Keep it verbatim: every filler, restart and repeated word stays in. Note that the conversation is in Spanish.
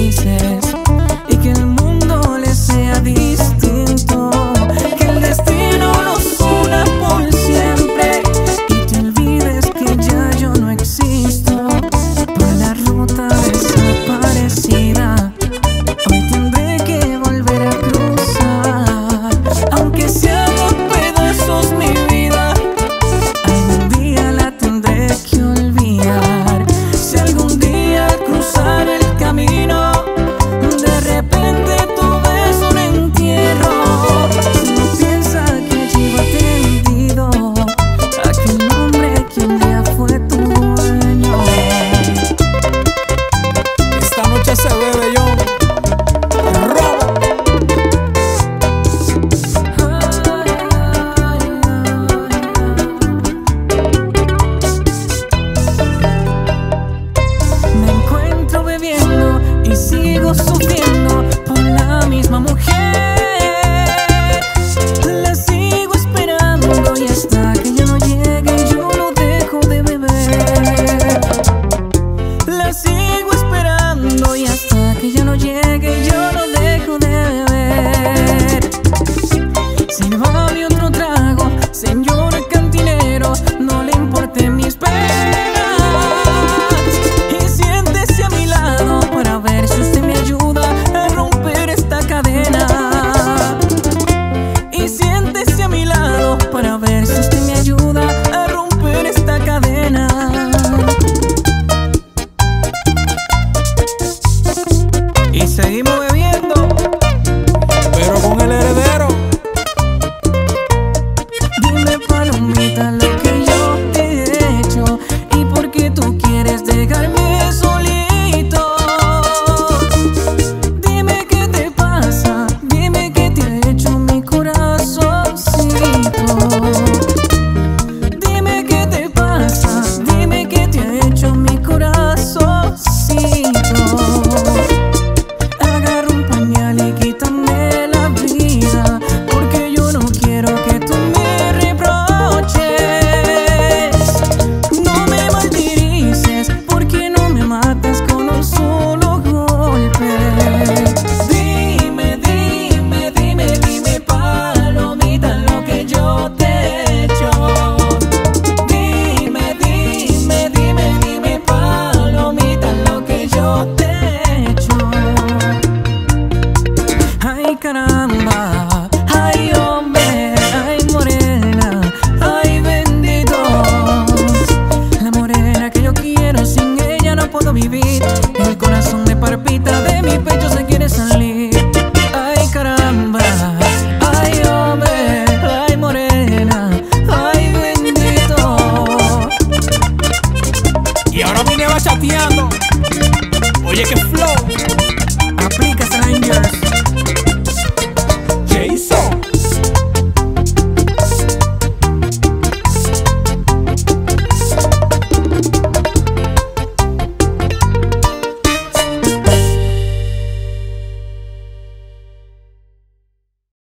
felices y que el mundo les sea distinto, que el destino los una por siempre y te olvides que ya yo no existo por la ruta desaparecida. Hoy tendré que volver a cruzar, aunque se haga pedazos mi vida, algún día la tendré que olvidar. Si algún día al cruzar el camino de repente tú ves un entierro, no piensa que allí va tendido aquel hombre que un día fue tu dueño. Esta noche se bebe yo. Me encuentro bebiendo y sigo sufriendo por la misma mujer.